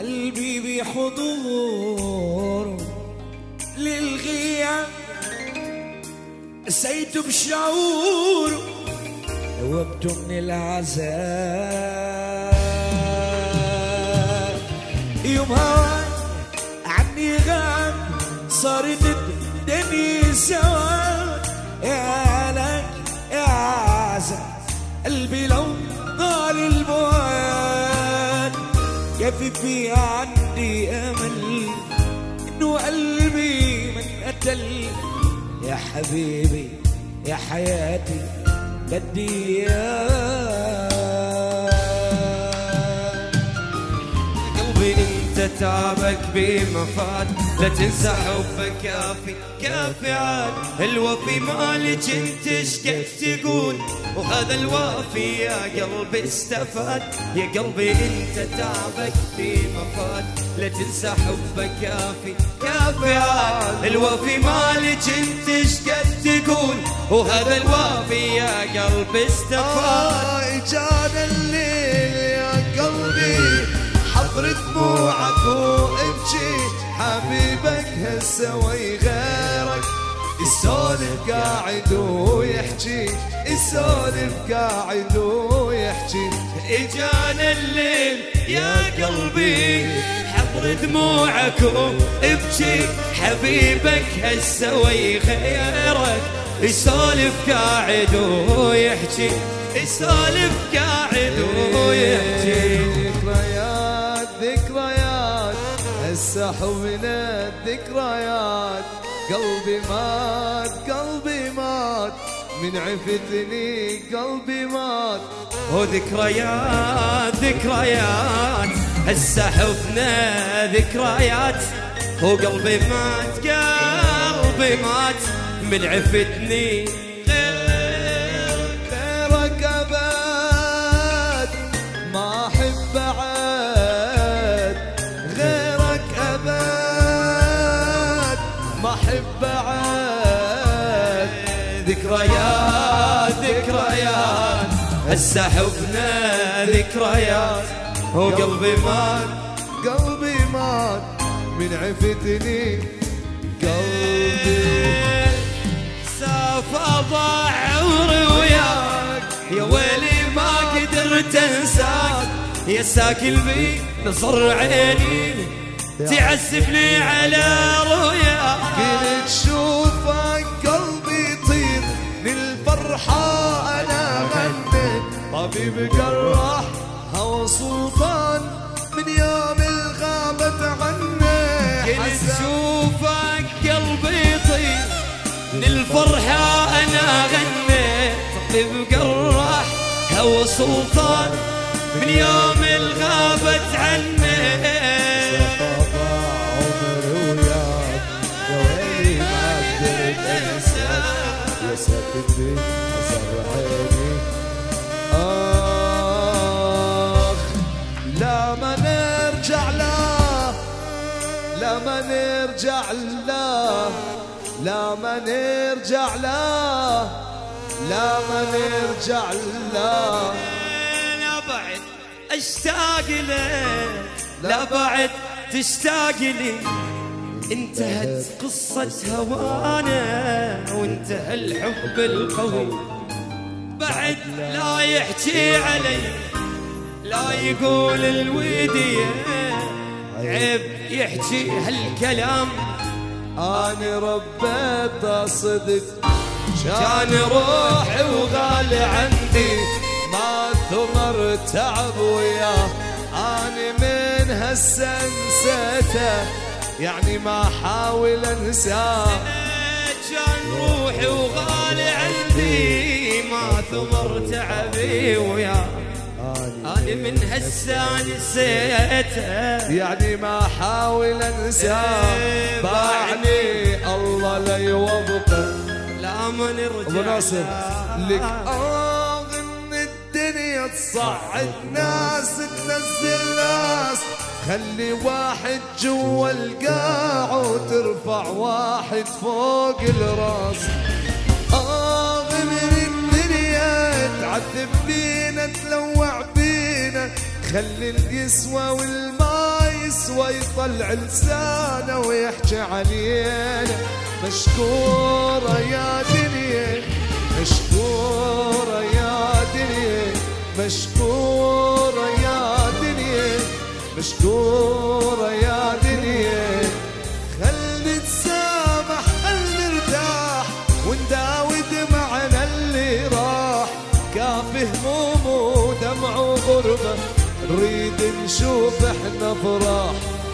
قلبي بحضور للغياب سيت بشعور ذوبت من العذاب يوم هواك عني غاب صارت الدنيا سوا يا لك يا عزة قلبي لو ضال البعد يفي عندي امل انه قلبي من قتل يا حبيبي يا حياتي بدي قلبي انت تعبك بمفات لا تنسى حبك كافي كافي عاد الوفي مالك انت شقد تقول وهذا الوافي يا قلبي استفاد يا قلبي انت تعبك بمفات لا تنسى حبك كافي كافي عاد الوفي مالك انت شقد تقول وهذا الوافي يا قلبي استفاد جانا الليل يا قلبي حضر دموعك وابكي حبيبك هسه ويغيرك يسولف قاعد ويحكي يسولف قاعد ويحكي اجانا الليل يا قلبي حضر دموعك وابكي حبيبك هسه ويغيرك يسولف قاعد ويحكي يسولف قاعد ويحكي ذكريات هسه حبنا الذكريات قلبي مات من عفتني قلبي مات وذكريات ذكريات هسه حبنا ذكريات وقلبي مات قلبي مات من عفتني غيرك أبد ما أحب بعد غيرك أبد ما أحب بعد ذكريات ذكريات هسه حبنا ذكريات وقلبي مات من عفتني قلبي ساف أضاع عمري وياك يا ويلي ما قدرت انساك يا ساكن بي نصر عيني تعسفني على رؤياك كنت شوفك قلبي يطير للفرحة أنا غنيت طبيب جراح هوى سلطان من يوم الغابة عني كنت شوفك قلبي يطير للفرحة أنا غنيت طبيب جراح هوى سلطان من يوم الغابة عني عمري وياك يا ويلي ما قدرت انساك يا ساكن بي نصر عيني لا ما نرجع له لا ما نرجع له لا ما نرجع له لا ما نرجع له لا بعد اشتاق لك لا بعد تشتاق لي انتهت قصة هوانا وانتهى الحب القوي بعد لا يحكي علي لا يقول الودية عيب يحكي هالكلام أنا ربيت صدق كان روحي وغالي عندي ما ثمر تعب وياه أنا من هسه نسيته يعني ما حاول انساه كان روحي وغالي عندي ما ثمر تعبي وياه أنا من هسه نسيته يعني ما حاول انساه باعني الله لا يوفقه لا ما نرجع ابو ناصر لك ان الدنيا تصعد ناس تنزل ناس خلي واحد جوا القاع وترفع واحد فوق الراس من الدنيا تعذب بينا تلوع بينا خلي القسوة والما يسوى يطلع لسانه ويحكي علينا. مشكورة يا دنيا، مشكورة يا دنيا، مشكورة يا دنيا، مشكورة يا دنيا. خل نتسامح، خل نرتاح ونداوي دمعنا اللي راح. كافي هموم ودمع وغربة، نريد نشوف احنا فرح.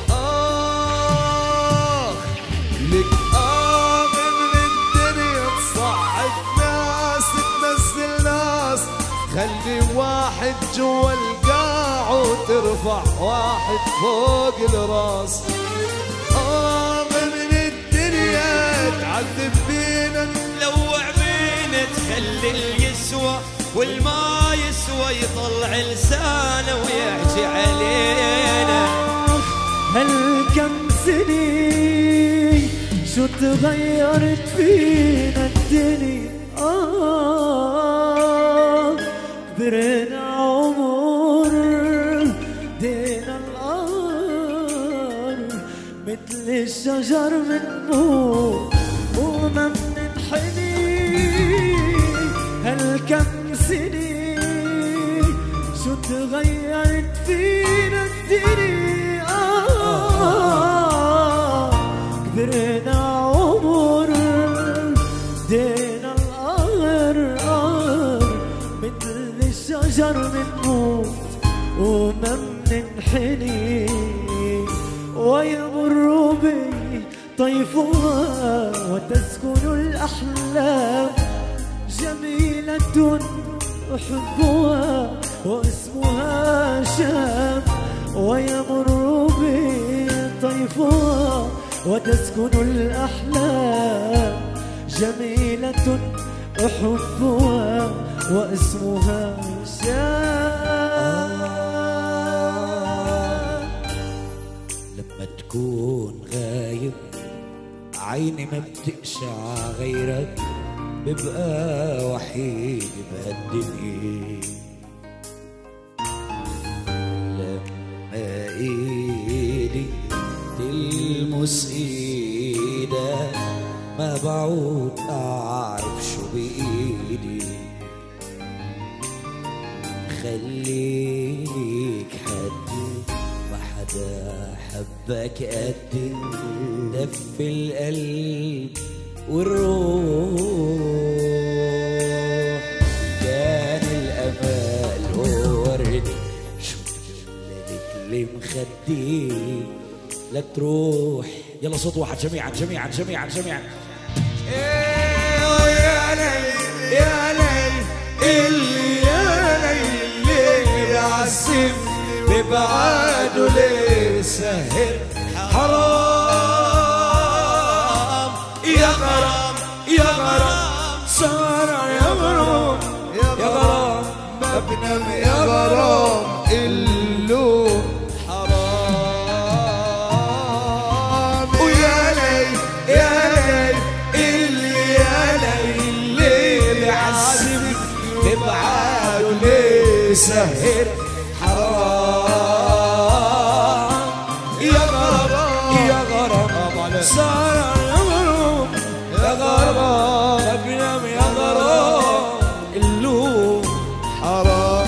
لك من الدنيا تصعد ناس تنزل ناس. خلي واحد جوا القاع وترفع واحد فوق الراس. من الدنيا تعذب فينا، نلوع بينا، تخلي اليسوى والما يسوى يطلع لسانه ويحكي علينا. هل كم سنين شو تغيرت فينا الدنيا. كبرنا عمر دينا الأرض، مثل الشجر منموت وما مننحني. هل كم سنين شو تغيرت فينا الدنيا. كبرنا عمر دينا الأرض، مثل الشجر منموت وما مننحني. ويمر بي طيفها وتسكن الأحلام، جميلة أحبها واسمها شام. ويمر بي طيفها وتسكن الأحلام، جميلة أحبها واسمها شام. لما تكون غايب عيني ما بتقشع غيرك، ببقى وحيد بهالدنيا. لما ايدي تلمس ايدك ما بعود اعرف شو بايدي. خليك حدي ما حدا حبك قدي. دف القلب والروح، كان الأمل ورد شوف جملتك اللي مخدي لا تروح. يلا صوت واحد جميعا جميعا جميعا جميعا. يا ليل يا ليل اللي يا ليل اللي يعذبني ببعاده ليه سهر. حرام يا غرام يا غرام، سهرة يا غرام يا غرام، ما بنام يا غرام اللو حرام. ويا ليل يا ليل اللي يا ليل اللي يعذبك ببعاده ليه سهر. حرام يا غرام يا غرام، سهرة يا غرام يا غرام، ما بنام يا غرام اللو حرام.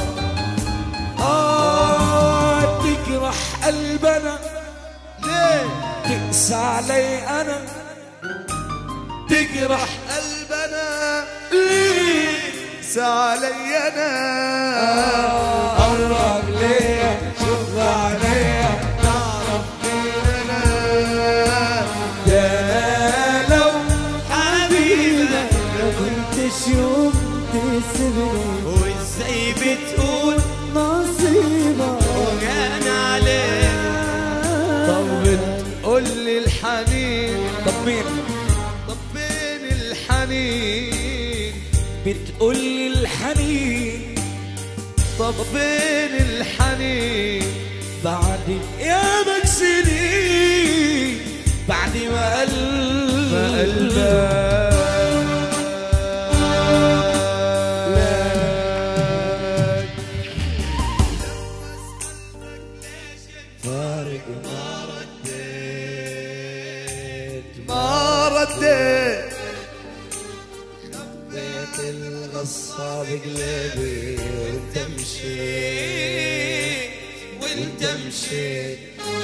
تجرح قلبنا ليه تقسى علي أنا. تجرح قلبنا ليه تقسى علي أنا. قرب ليه شوف عليا تعرف مين أنا. يا لو حبيبك ما كنتش يوم تسيبني، وازاي بتقول نصيبك وكان عليك. طب بتقول لي الحنين، طب مين طب فين الحنين. بتقولي الحنين، طب فين الحنين. بعد غيابك سنين بعد ما قلبك فارق ما رديت ما رديت خبيت الغصة بقلبي وانت مشيت وانت مشيت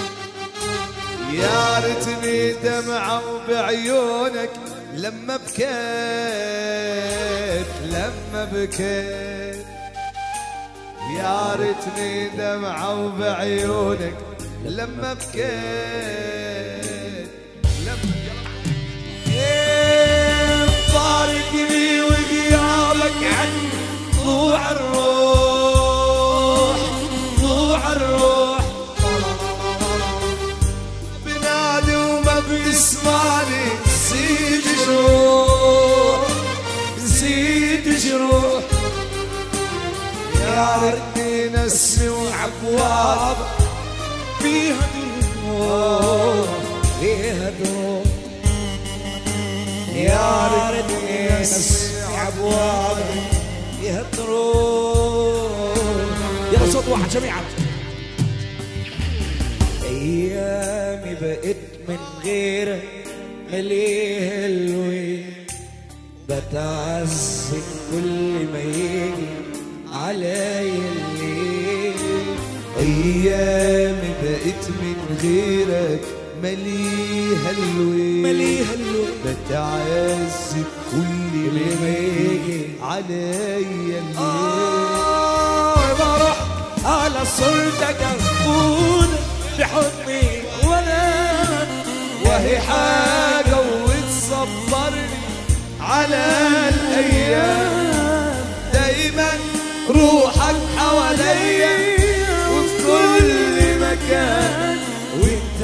يا ريتني دمعة بعيونك لما بكيت لما بكيت يا ريتني دمعة بعيونك لما بكيت لما فارقني وغيابك عن ضوع الروح ضوع الروح بنادي وما بيسمعني نسيت جروح نسيت جروح يا ريتني نسمي وعبواب فيها دروح فيها دروح يا ريتني نسمع ابواب فيها دروح يلا صوت واحد جميعا ايامي بقيت من غيرك مليه الوين بتعذب كل ما يجي علي الليل ايامي بقيت من غيرك مليها الويل مليها الليل بتعذب كل ما يجي علي الليل بروح على صورتك أفوت بحضني ولا وهي حاجة وتصبرني على الأيام دايما روحك حواليا وفي كل مكان وانت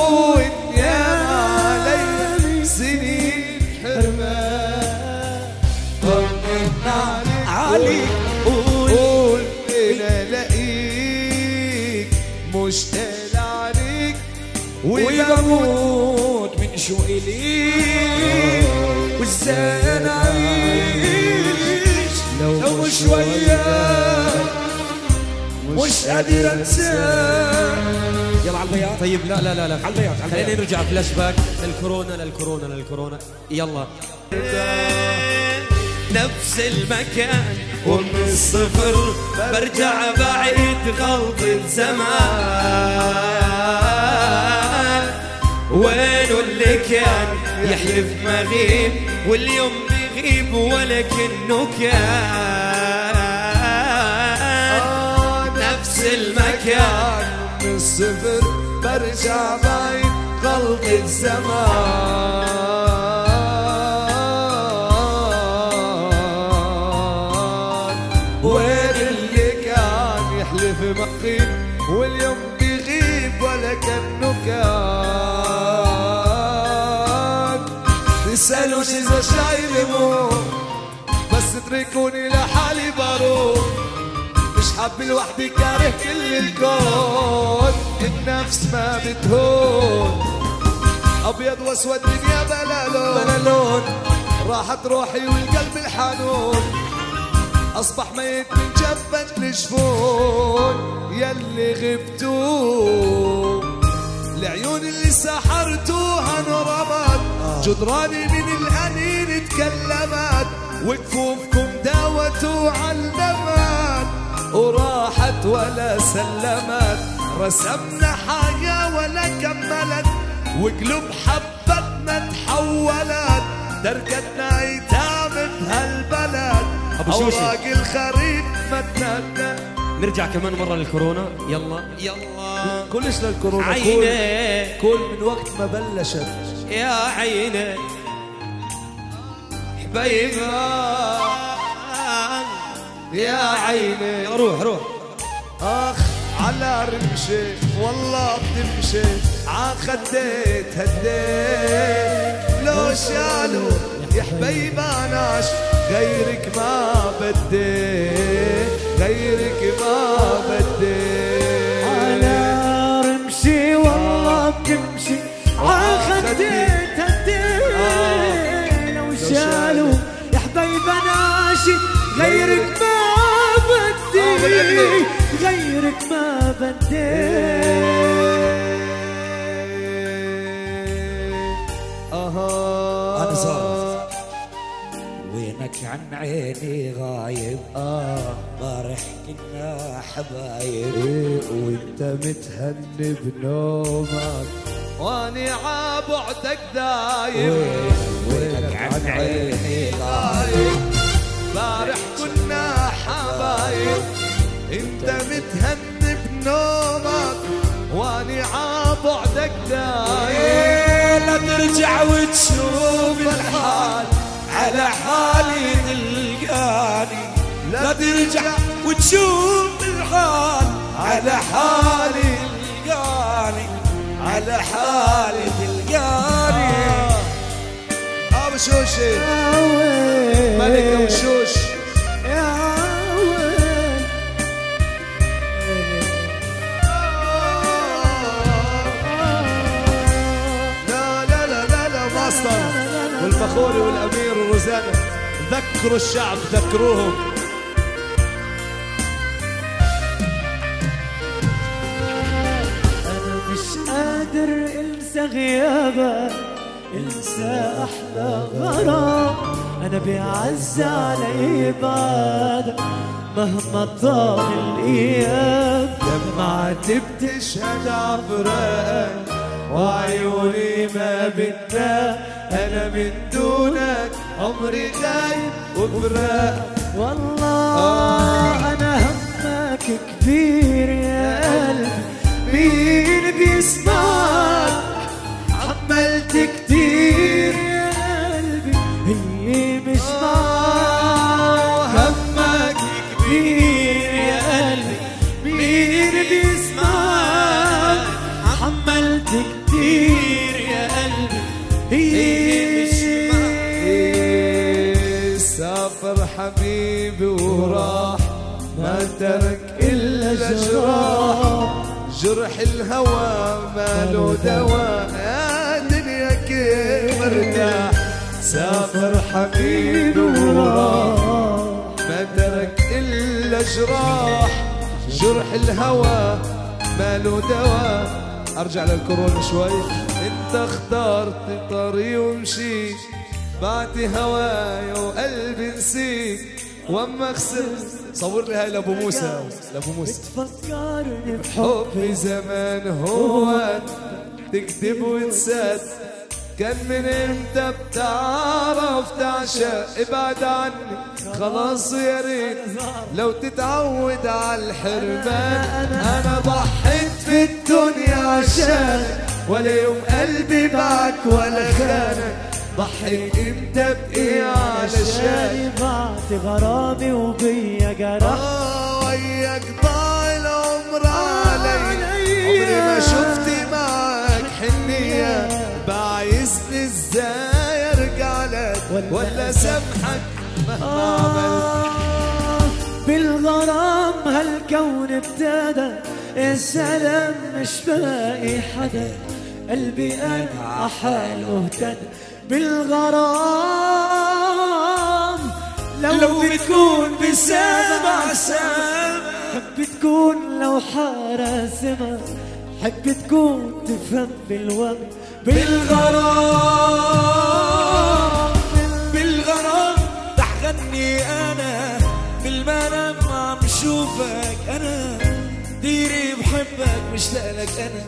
علي سنين حرمان طمنا عليك قول انا لاقيك مشتاق عليك وبموت من شوقي ليك وازاي انا اعيش لو مش وياك مش قادر انساك يلا على البياض طيب لا لا لا لا على البياض خلينا نرجع فلاش باك للكورونا يلا نفس المكان ومن الصفر برجع بعيد غلطة زمان وينه اللي كان يحلف مغيب واليوم بيغيب ولكنه كان نفس المكان من الصفر برجع بعيد غلطة زمان وين اللي كان يحلف مغيب واليوم بيغيب ولا كأنه كان تسألوش إذا شايل موت بس اتركوني لحالي بروح مش حاب لوحدي كاره كل الكون النفس ما بتهون ابيض واسود دنيا بلا لون راحت روحي والقلب الحنون اصبح ميت من جبة الجفون يلي غبتوا العيون اللي سحرتوها انرمت جدراني من الانين تكلمت وكفوفكم داوت وعلمت وراحت ولا سلمت رسمنا حاجة ولا كملت وقلوب حبتنا تحولت تركتنا ايتام بهالبلد اوراق الخريف متنا نرجع كمان مرة للكورونا يلا كلش للكورونا عيني كل من وقت ما بلشت يا عيني حبيبة يا عيني روح اخ على رمشي والله بتمشي عخديت هديت لو شالوا يا حبيبة ناش غيرك ما بديت غيرك ما بديت على رمشي والله بتمشي عخديت هديت لو شالوا يا حبيبة ناشي غيرك ما بدي غيرك ما بدي وينك عن عيني غايب بارح كنا حبايب وانت متهني بنومك واني عبعدك دايب وينك عن عيني غايب بارح كنا حبايب انت متهني بنومك واني عبعدك دايب لا ترجع وتشوف الحال على حالي تلقاني لا ترجع وتشوف الحال على حالي تلقاني على حالي تلقاني ابو شوشي ملك ابو شوش يا ويل لا لا لا لا لا ماستر والفخوري والامير وروزانا ذكروا الشعب ذكروهم أنا مش قادر انسى غيابك انسى احلى غرام انا بيعز علي بعدك مهما طال الايام دمعتي بتشهد عفراقك وعيوني ما بدها انا من دونك عمري غايب وفراق والله انا همك كبير يا قلبي مين بيسمعك عملت كتير يا قلبي اللي مش معاك همك كبير يا قلبي مين بيسمعك عملت كتير يا قلبي اللي مش سافر حبيبي وراح ما ترك الا جراح جرح الهوى ما له دواء يا دنيا كيف مرتاح سافر حبيبي وراح ما ترك الا جراح جرح الهوى ما له دواء ارجع للكورونا شوي انت اخترت طريق ومشيت بعت هوايا وقلبي نسيت واما خسرت صور لي هاي لابو موسى لابو موسى بتفكرني بحب حبي زمان هو تكذب وتسد كان من امتى بتعرف تعشق ابعد عني خلاص يا ريت لو تتعود على الحرمان انا ضحيت في الدنيا عشانك ولا يوم قلبي معك ولا خانك ضحيت امتى بايه علشان بعت غرامي وبيا جرح وياك ضاع العمر علي عمري ما شفت معك حنية بعايزني ازاي ارجع لك ولا سامحك مهما عملت بالغرام هالكون ابتدى السلام مش باقي حدا قلبي انا عحاله اهتدى بالغرام لو بتكون بسبع سام حب تكون لو حارة سما حب تكون تفهم بالوهم بالغرام بالغرام رح غني انا بالمنام عم شوفك انا ديري بحبك مشتاق لك انا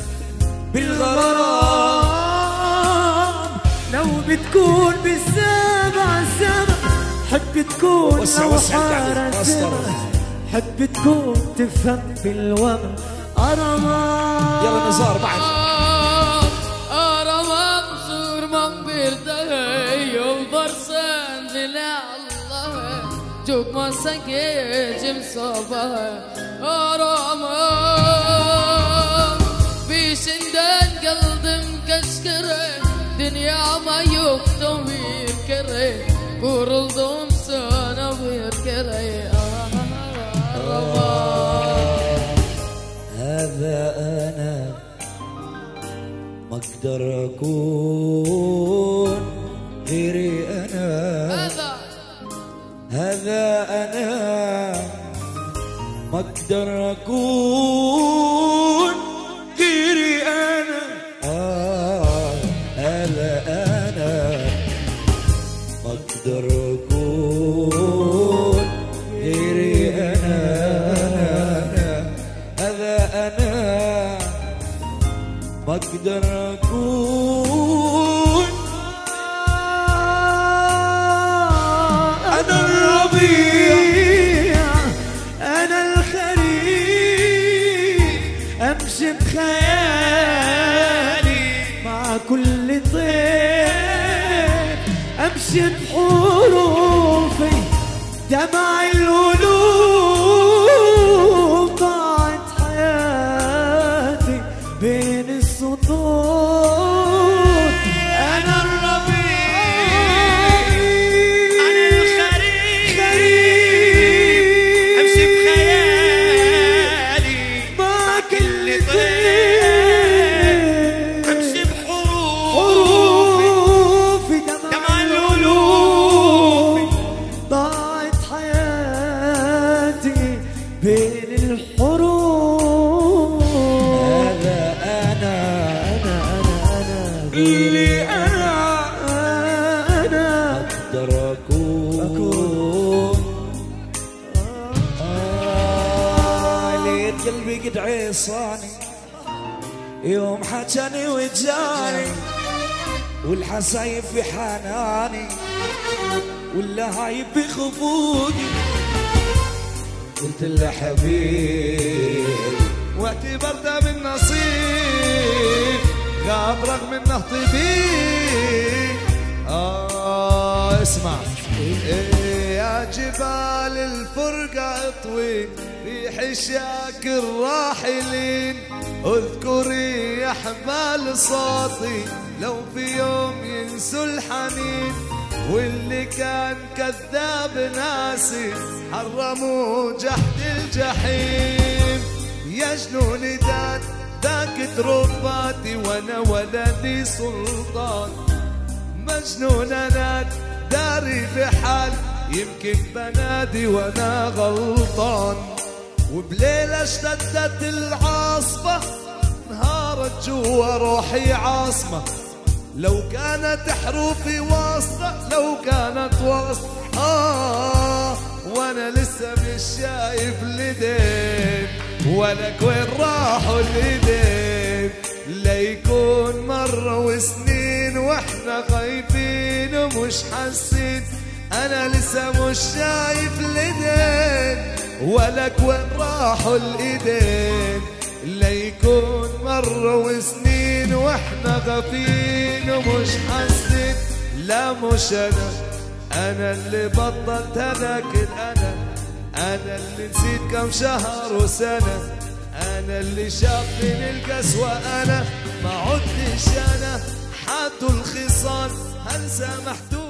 بالغرام لو بتكون بالسبع سما حب تكون لو حارة سما حب تكون تفهم بالوهم أرمان يلا نزار معنا Aramam sürmem bir daha yoldarsın dile Allah'a Çıkmazsan gecim sabaha Aramam peşinden geldim kaşkere Dünyama yoktu bir kere Vuruldum sana bir kere Aramam هذا أنا ما أقدر أكون غيري أنا هذا أنا ما أقدر أكون غيري أنا هذا أنا ما أقدر أكون ما اقدر اكون انا الربيع انا الخريف امشي بخيالي مع كل طير امشي بحروفي دمع القلوب ضاعت حياتي بين السطور انا الربيع أنا الخريف أمشي بخيالي مع كل طير أمشي حروفي دمع القلوب ضاعت حياتي بين الحروف انا اللي أنا اقدر اكون ليت قلبي قد عصاني يوم حجاني وجاني والحسايب في حناني واللهايب بخفوني قلت له حبيبي واعتبرته بالنصيب غاب رغم انه طبيب. اسمع يا جبال الفرقة اطوي في حشاك الراحلين اذكري يا حبال صوتي لو في يوم ينسوا الحنين واللي كان كذاب ناسي حرموا جحد الجحيم يا جنون ذاك تروفاتي وانا ولدي سلطان مجنون انا داري بحال يمكن بنادي وانا غلطان وبليلة اشتدت العاصفة انهارت جوا روحي عاصمة لو كانت حروفي واسطة لو كانت واسطة وانا لسه مش شايف اليدين ولك وين راحوا اليدين ليكون مرة وسنين واحنا خايفين ومش حاسين انا لسه مش شايف اليدين ولك وين راحوا الايدين ليكون مرة وسنين واحنا غافين ومش حاسين لا مش انا اللي بطلت لكن انا اللي نسيت كم شهر وسنة انا اللي شاف من القسوة انا ما عدتش انا حاتوا الخصال هل سامحتوا